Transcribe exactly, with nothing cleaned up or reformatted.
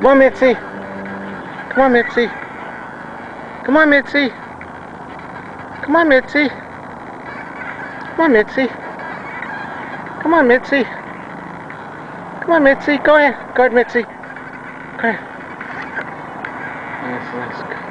Come on, Mitzy. Come on, Mitzy. Come on, Mitzy. Come on, Mitzy. Come on, Mitzy. Come on, Mitzy. Come on, Mitzy. Go ahead. Go ahead, Mitzy. Go ahead. Yes, let's go.